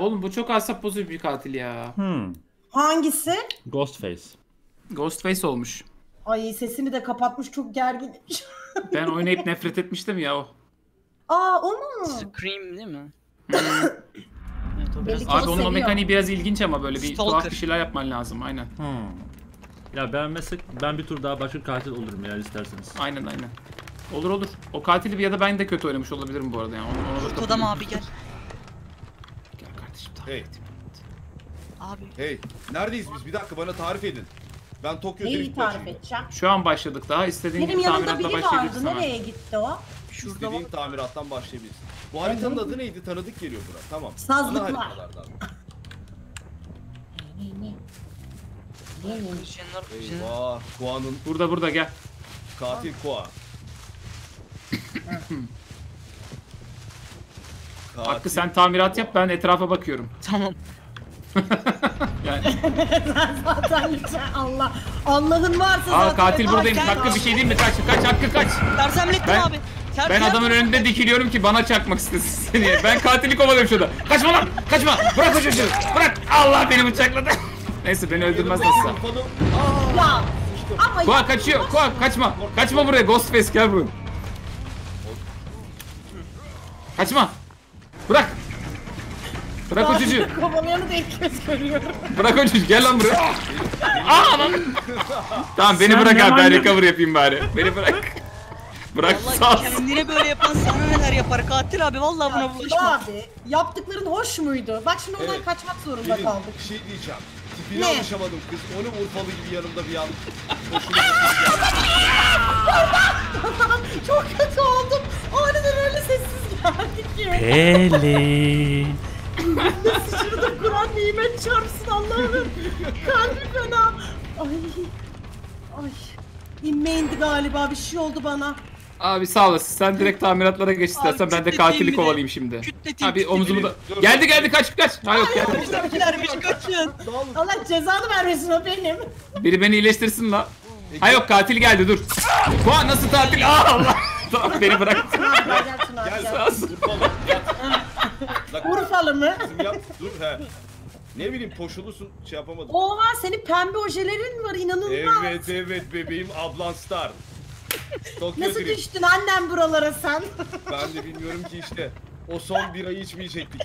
oğlum bu çok asap bozucu bir katil ya. Hangisi? Ghostface. Ghostface olmuş. Ay sesini de kapatmış, çok gergin. Ben oynayıp nefret etmiştim ya o. Aa o mu? Scream değil mi? Evet, o biraz Belli ki Abi o onun o seviyor. mekaniği biraz ilginç ama böyle bir Stalker. tuhaf bir şeyler yapman lazım aynen. Ya ben mesela ben bir tur daha başka katil olurum eğer isterseniz. Aynen. Olur olur. O katili ya da ben de kötü oynamış olabilirim bu arada yani. Onu da Kodam abi gel. Gel kardeşim Hey. Abi. Hey. Neredeyiz biz? Bir dakika bana tarif edin. Ben Tokyo Neyi Drift tarif başındayım. edeceğim? Şu an başladık daha. İstediğin Benim gibi yanımda tamiratla biri vardı. başlayabilirsin hemen. Nereye gitti o? Şurada İstediğin var. tamirattan başlayabilirsin. Bu haritanın adı neydi? Tanıdık geliyor bura. Tamam. Sazlıklar. Ana haritalardan. Eyvah. Koa'nın Burada gel. katil Koa. Hakkı sen tamirat yap ben etrafa bakıyorum. Tamam. Yani. Zaten lütfen Allah. Allah'ın varsa Aa zaten. katil buradayım. Ay, Hakkı bir şey diyeyim mi? Kaç Hakkı kaç. Sersemlettim Ben- abi. Ben adamın önünde dikiliyorum ki bana çakmak istesin seni. Ben katili kovalıyorum şurada. Kaçma lan! Kaçma! Bırak o çocuğu! Bırak! Allah beni bıçakladı. Neyse beni öldürmez nasılsa. Ya. Ama Koa kaçıyor. Koa kaçma. Kaçma buraya. Ghostface gel buraya. Kaçma. Bırak. Bırak o çocuğu. Kovalayanı da ilk kez görüyorum. Bırak o çocuğu. Gel lan buraya. Aa lan. Tamam beni bırak abi. Ben recover yapayım bari. Beni bırak. Bırak sağ Vallahi ol. kendine böyle yapan sana neler yapar katil abi vallahi buna bulaşma. Abi yaptıkların hoş muydu? Bak şimdi ondan Evet. kaçmak zorunda Pelin, kaldık. bir şey diyeceğim. Tipine Ne? alışamadım kız. Onu Urfalı gibi yanımda bir an. Çok kötü oldum. Aniden öyle sessiz geldik ki. Pelin. Şurada Kur'an nimet çarpsın Allah'ım. Kalbim fena. Ay. Ay. İnme indi galiba, bir şey oldu bana. Abi sağ olasın. Sen direkt tamiratlara geç istersen. Ben de kütleteyim katili bir de. kovalayayım şimdi. Kütleteyim, Abi omuzumu da... Dur. Geldi kaç. Ha yok geldi. Bizimkiler bir kaçın. Allah cezanı vermesin, o benim. Biri beni iyileştirsin la. Ha yok katil geldi dur. Koa nasıl tatil? Aa Allah. Tamam beni bırak. Gel Tuna abi, Gel gel. Sağ olsun. Urfalı. Yat. Bak, Urfalı mı? kızım yat. Dur he. Ne bileyim poşulusun şey yapamadım. Oha, senin pembe ojelerin var, inanılmaz. Evet bebeğim ablan star. Tokyo Nasıl Drift. düştün annem buralara sen? Ben de bilmiyorum ki işte. O son birayı içmeyecektik.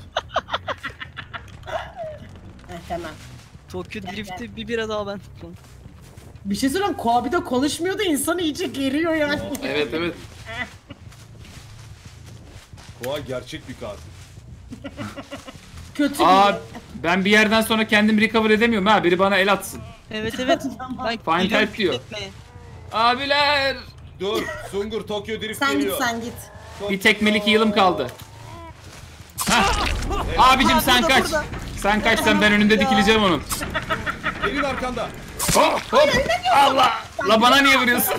Tamam. Tokyo Drift'te bir bira daha ben. Bir şey söyleyeyim, Koabi'de konuşmuyor da insanı iyice geriyor yani. Evet. Koa gerçek bir katil. Kötü Aa biri. ben bir yerden sonra kendimi recover edemiyorum ha. Biri bana el atsın. Evet. Ben Find gidiyorum help diyor. kütletmeye. Abiler. Dur Sungur Tokyo Drift Sen git, geliyor. sen git. Bir tekmelik yılım kaldı. Hah. Abicim sen burada, kaç. burada. Sen kaç sen ben önünde dikileceğim onun. Gelin arkanda. Hop. Allah. La bana niye vuruyorsun?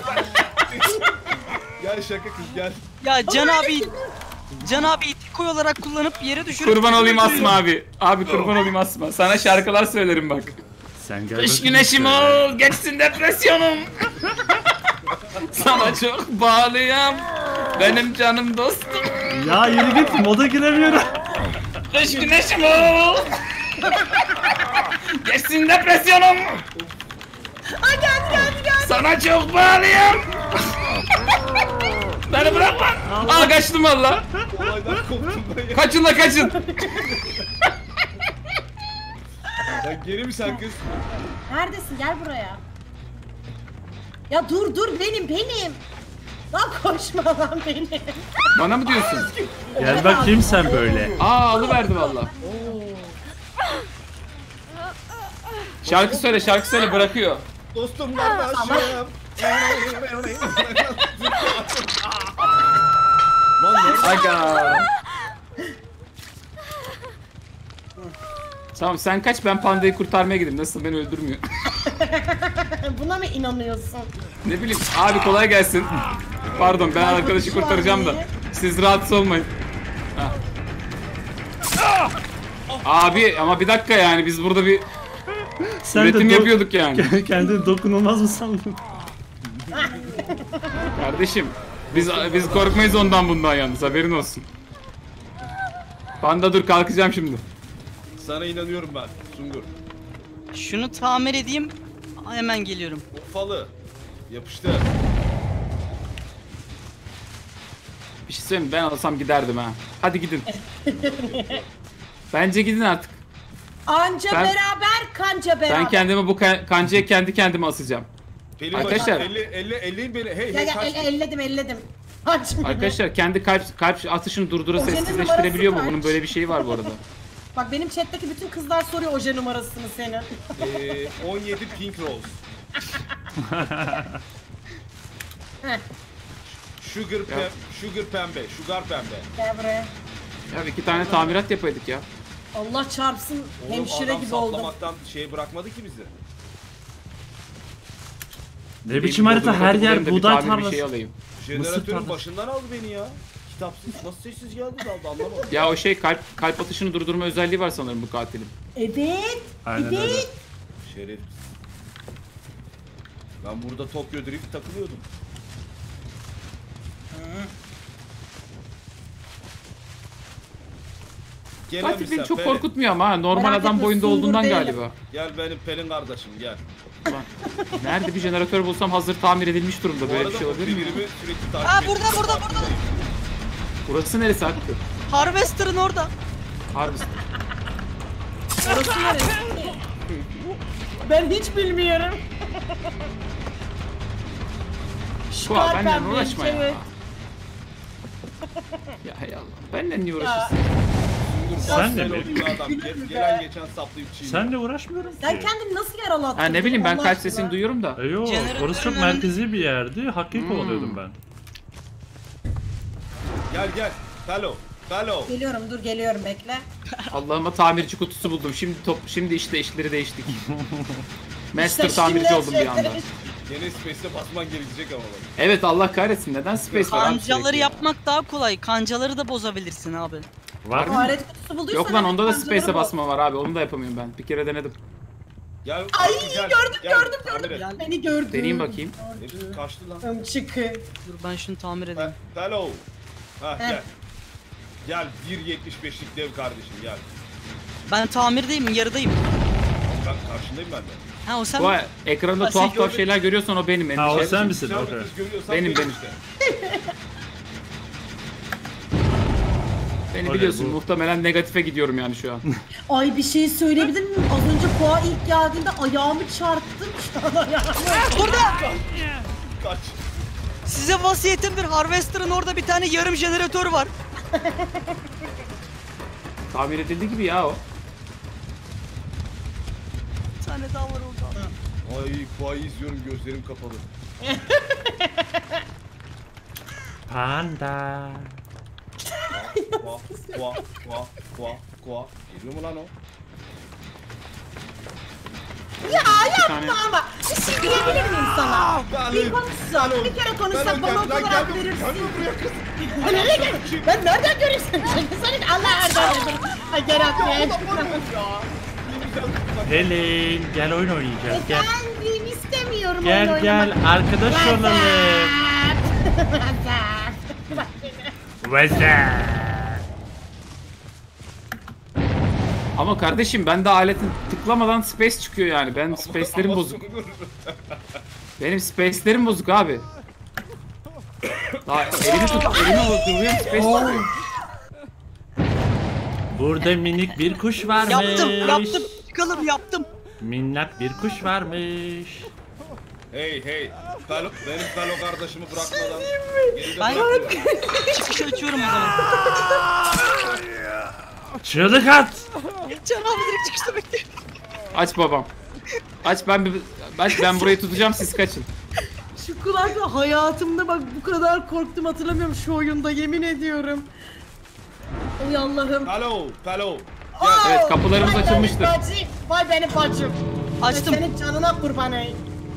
Gel şaka kız gel. Ya Can abi koy olarak kullanıp yere düşürüp Kurban olayım Asma abi. Abi kurban olayım Asma. Sana şarkılar söylerim bak. Sen gel. Kış bakayım güneşim şöyle. ol, geçsin depresyonum. Sana çok bağlıyım. Benim canım dostum. Ya yürü git moda giremiyorum. Kış güneşim ol. Geçsin depresyonum. Ay geldi. Sana çok bağlıyım. Beni bırakma. Aa kaçtım valla. Olaydan koptum ben ya. Kaçın la kaçın. Sen geri mi sen kız? Neredesin? Gel buraya. Ya dur benim. Lan koşma lan benim. Bana mı diyorsun? Gel bakayım sen böyle. Aa alıverdi valla. Şarkı söyle bırakıyor. Dostum kardeşim. Lan nerede? Aga. Tamam sen kaç ben pandayı kurtarmaya gideyim. Nasıl beni öldürmüyor. Buna mı inanıyorsun? Ne bileyim abi kolay gelsin. Pardon ben arkadaşı kurtaracağım da. Siz rahatsız olmayın. Ha. Abi ama bir dakika yani biz burada bir Sen üretim de yapıyorduk yani. Kendini dokunulmaz mı sandın? Kardeşim biz korkmayız ondan bundan yalnız haberin olsun. Panda dur kalkacağım şimdi. Sana inanıyorum ben Sungur. Şunu tamir edeyim. Hemen geliyorum. Ufalı. Yapıştır. Bir şey söyleyeyim mi? Ben olsam giderdim ha. Hadi gidin. Bence gidin artık. Anca Ben- beraber, kanca beraber. Ben kendimi bu kancaya kendi kendime asacağım. Pelin Arkadaşlar. elleyin beni. Hey Ya, hey ya, kaç. elledim. Açma. Arkadaşlar kendi kalp atışını durdura Ojenin sessizleştirebiliyor mu? numarası Bunun kaç? böyle bir şeyi var bu arada. Bak benim chatteki bütün kızlar soruyor oje numarasını senin. 17 Pink Rose. Heh, Sugar pembe. gel buraya. Ya 2 tane tamirat yapaydık ya. Allah çarpsın Oğlum hemşire adam gibi oldum. saplamaktan şey bırakmadı ki bizi. Ne biçim harita, her yer buğday Bir şey tarlası. alayım. Jeneratörün tarlası. başından aldı beni ya. Kitapsız nasıl sessiz geldi daldı anlamadım. Ya o şey kalp atışını durdurma özelliği var sanırım bu katilin. Evet. Aynen öyle. Evet. Şeref. Ben burada Tokyo Drift takılıyordum. Gelen Katil beni misafir, çok Pelin. korkutmuyor ama ha. Normal Merak adam etme, boyunda sungur olduğundan değilim. galiba. Gel benim Pelin kardeşim gel. Ulan, nerede bir jeneratör bulsam hazır tamir edilmiş durumda. Bu Böyle arada bir şey o olabilir mi? birimi sürekli takip Aa, ediyor. burada. Burası neresi Hakkı? Harvester'ın orada. Harvest. Orası neresi? Ben hiç bilmiyorum. Kuva benden pembe, uğraşma ya. evet. Ya hay Allah. Benden niye uğraşırsın? Sen de Sen mi? oluyor adam. Gelen geçen saplayıp çiğniyor. Senle uğraşmıyorum Sen ki. kendini nasıl yaralattın? Ha ne bileyim ben Allah kalp aşkına? sesini duyuyorum da. Yok, Jeneratörün orası çok önünde- merkezi bir yerdi. Hakkı kovalıyordum ben. Gel. Fellow. Geliyorum dur geliyorum bekle. Allah'ıma tamirci kutusu buldum. Şimdi işte işleri değiştik. Master İşte tamirci şimdi oldum bir anda. Yine Space'e basman gerekecek ama bak. Evet Allah kahretsin. Neden space var abi Kancaları sürekli? yapmak daha kolay. Kancaları da bozabilirsin abi. Var mı? Alet kutusu bulduysan... Yok lan onda da kancaları space'e bul. basma var abi. Onu da yapamıyorum ben. Bir kere denedim. Gel. Ay gel, gördüm. tamir et. Beni gördün. Deneyeyim bakayım. Herif kaçtı lan. Ömçıkı. Dur ben şunu tamir edeyim. Fellow. Ha Heh. gel. Gel 1.75'lik dev kardeşim gel. Ben tamirdeyim, yarıdayım. Ben karşındayım ben de. Ha o sen Bu mi? ekranda Ha, tuhaf sen tuhaf şeyler görüyorsan o benim. Ha o Endişe sen etme. misin? Sen Okey. bir kız görüyorsan Benim. işte. Beni Okey, biliyorsun bu- muhtemelen negatife gidiyorum yani şu an. Ay bir şey söyleyebilir miyim? Az önce Koa ilk geldiğinde ayağımı çarptım. Şu an ayağımı. Burada! Kaç. Size vasiyetimdir. Harvester'ın orada bir tane yarım jeneratör var. Tamir edildi gibi ya o. Bir tane daha var orada. Ay Kuay'ı izliyorum gözlerim kapalı. Panda. Kua. Geliyor mu lan o? Ya Bir tane- yapma ama. Bir şey diyebilir miyim sana? Bir Fellow. konuşsak, bir kere konuşsak bana o Lan kadar gel verirsin. buraya kız. Ben nereye geldim? Ben nereden göreyim seni? Senin Allah erdem. Ay gel atmayayım. Pelin gel oyun oynayacağız gel. Efendim istemiyorum Gel oyun gel oynamak. arkadaş olalım. Bak beni. Vezir. Ama kardeşim ben de aletin tıklamadan space çıkıyor yani. Ben space'lerim bozuk. Benim space'lerim bozuk abi. Daha elini vuruyorum space çıkıyor. Burada minik bir kuş varmış. Yaptım. Çıkalım yaptım. Minnak bir kuş varmış. Hey. Benim Fellow kardeşimi bırakmadan. Geride Ben bırakmıyorum. çıkışı açıyorum o zaman. Çığlık at. Can abi direkt çıkışta bekliyor. Aç babam. Aç ben burayı tutacağım siz kaçın. Şu kulakla hayatımda bak bu kadar korktum hatırlamıyorum şu oyunda yemin ediyorum. Oy Allah'ım. Fellow. Evet, kapılarımız Vay açılmıştır. benim bacım, Vay benim bacım. Açtım. Senin canına kurban ey.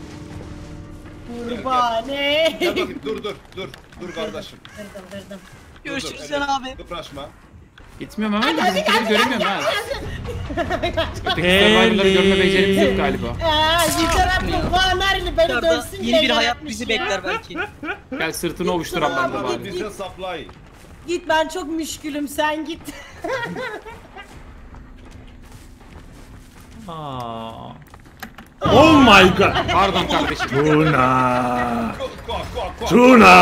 Kurban ey. Gel bakayım dur kardeşim. Verdim. Görüşürüz Can abi. Kıpraşma. Gitmiyorum hemen de bizimkileri göremiyorum ha. Öteki survivor'ları görme becerimiz yok galiba. Yüce Rabbim Kuanarlı beni Dışarıda dövsün yeni diye bir hayat yaratmış bizi ya. bekler belki. Gel sırtını ovuşturan ben de bari. Bize supply. Git ben çok müşkülüm sen git. Aa. Oh my god. Pardon kardeşim. Tuna. Kuak kuak kuak. Tuna.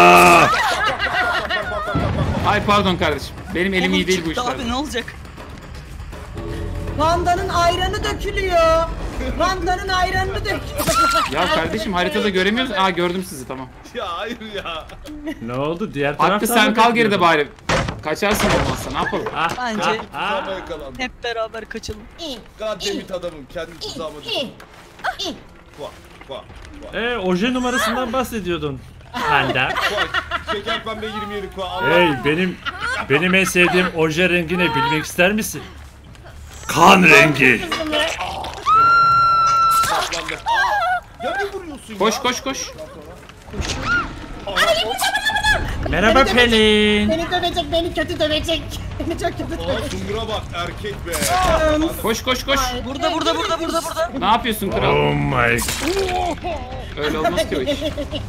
Ay pardon kardeşim. Benim elim iyi değil bu çıktı işlerde. abi ne olacak? Pandanın ayranı dökülüyor. Pandanın ayranı dökülüyor. Ya kardeşim haritada göremiyoruz. Aa gördüm sizi tamam. Ya hayır ya. Ne oldu? Diğer taraftan Hakkı sen mı kal geride bekliyordun? bari. Kaçarsın olmazsa ne yapalım? Ah, Bence Tuzağıma yakalandım. hep beraber kaçalım. Goddammit adamım. Kendi tuzağıma düştüm. Kuak kuak kuak. Oje numarasından bahsediyordun. Handa. Kuak. Şeker pembe 27 kuak. Allah. Hey benim en sevdiğim oje rengi ne bilmek ister misin? Kan rengi. Saplandı. Ya ne vuruyorsun Koş ya? koş koş. Merhaba Pelin. Beni dövecek, beni kötü dövecek. Beni çok kötü Aa dövecek. Sungur'a bak erkek be. Koş koş koş. Burada. Ne yapıyorsun kral? Oh my. Öyle olmaz ki o iş.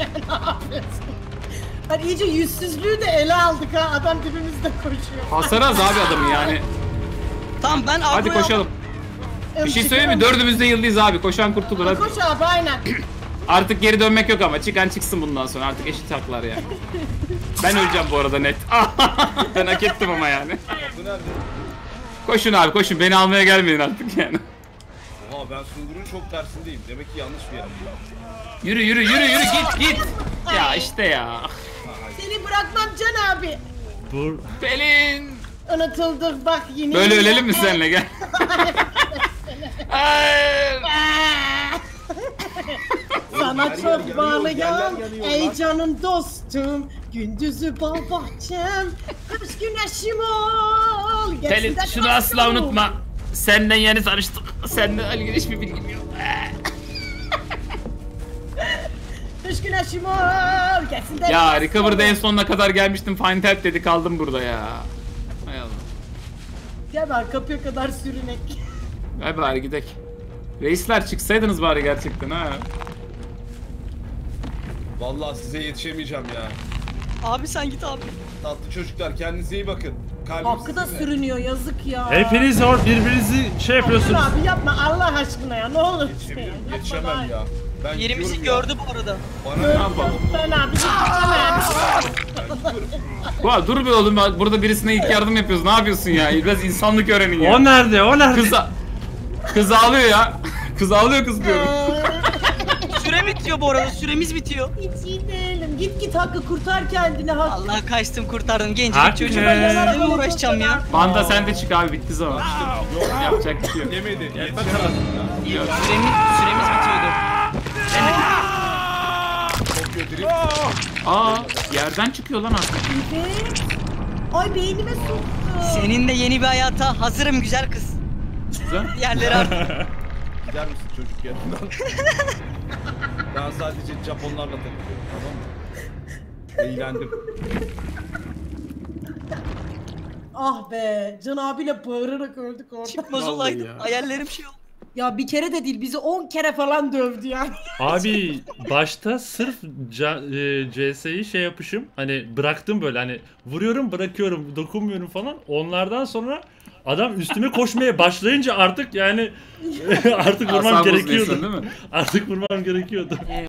Hani iyice yüzsüzlüğü de ele aldık ha. Adam dibimizde koşuyor. Hasar az abi adamın yani. Tamam ben Hadi agroya koşalım. Bir şey söyleyeyim mi? Dördümüz de yıldayız abi. Koşan kurtulur hadi. Koş abi aynen. Artık geri dönmek yok ama. Çıkan çıksın bundan sonra. Artık eşit haklar yani. Ben öleceğim bu arada net. Ben hak ettim ama yani. Bu nerede? Koşun abi koşun. Beni almaya gelmeyin artık yani. Oha ben Sungur'un çok tersindeyim. Demek ki yanlış bir yer. Yürü yürü yürü yürü git. Ya işte ya. Seni bırakmam Can abi. Bu Pelin. Unutuldu bak yine. Böyle ölelim mi seninle gel. Hayır. Sana Her yer çok yanıyor, bağlıyım. yerler yanıyor Ey lan. canım dostum. Gündüzü bal bahçem. Kış güneşim ol. Pelin Gerçekten şunu asla dostum. unutma. Senden yeni tanıştık. Senden ilgili hiçbir bilgim yok. Kış güneşim ol. Gerçekten Ya dostum. Recover'da en sonuna kadar gelmiştim. Find help dedi kaldım burada ya. Hay Allah. Gel bari kapıya kadar sürünek. Ver bari gidek. Reisler çıksaydınız bari gerçekten ha. Vallahi size yetişemeyeceğim ya. Abi sen git abi. Tatlı çocuklar kendinize iyi bakın. Kalbim Hakkı da sizinle. sürünüyor yazık ya. hepiniz birbirinizi şey yapıyorsunuz. Abi yapma Allah aşkına ya ne olur. Yetişemiyorum. Yapma Yetişemem bari. ya. Ben Yerimizi gidiyorum ya. gördü bu arada. Bana Ne yapalım? Ben abi Ulan dur be oğlum bak burada birisine ilk yardım yapıyoruz. Ne yapıyorsun ya? Biraz insanlık öğrenin ya. O nerede? O nerede? Kız ağlıyor ya. Kız ağlıyor kız diyorum. Süre bitiyor bu arada. Süremiz bitiyor. Hiç iyi değilim. Git Hakkı kurtar kendini Hakkı. Allah kaçtım kurtardım gencecik Hakkı. çocuğu. Ben Ne uğraşacağım ya? Banda sen de çık abi bitti zaman. Yapacak bir şey yok. Yemedi. Gel Yetişemem. bakalım. Yok. Süremiz bitiyordu. Tokyo Drift. Aa yerden çıkıyor lan aslında. Evet. Ay beynime soktu. Senin de yeni bir hayata hazırım güzel kız. Güzel. Yerleri artık. Gider misin çocuk yanından? Ben sadece Japonlarla takılıyorum tamam mı? Eğlendim. Ah be. Can abiyle bağırarak öldük orada. Çıkmaz Vallahi olaydım. ya. Hayallerim şey oldu. Ya bir kere de değil bizi 10 kere falan dövdü yani. Abi başta sırf CS'yi şey yapışım hani bıraktım böyle hani vuruyorum bırakıyorum dokunmuyorum falan onlardan sonra adam üstüme koşmaya başlayınca artık yani artık vurmam Asabı gerekiyordu. bozuyorsun, değil mi? Artık vurmam gerekiyordu.